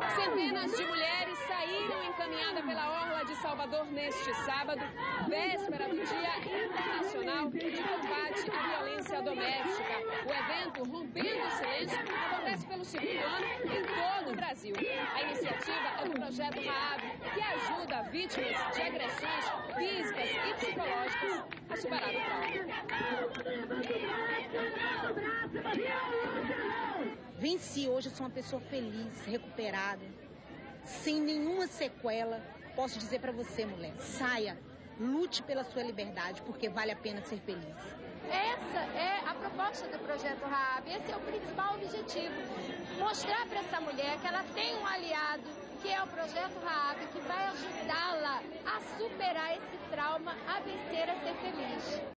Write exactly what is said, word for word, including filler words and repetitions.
Centenas de mulheres saíram encaminhadas pela orla de Salvador neste sábado, véspera do Dia Internacional de Combate à Violência Doméstica. O evento, Rompendo o Silêncio, acontece pelo segundo ano em todo o Brasil. A iniciativa é do projeto Raab, que ajuda vítimas de agressões físicas e psicológicas a superar o trauma. Venci hoje, eu sou uma pessoa feliz, recuperada, sem nenhuma sequela. Posso dizer para você, mulher, saia, lute pela sua liberdade, porque vale a pena ser feliz. Essa é a proposta do Projeto Raab, esse é o principal objetivo. Mostrar para essa mulher que ela tem um aliado, que é o Projeto Raab, que vai ajudá-la a superar esse trauma, a vencer, a ser feliz.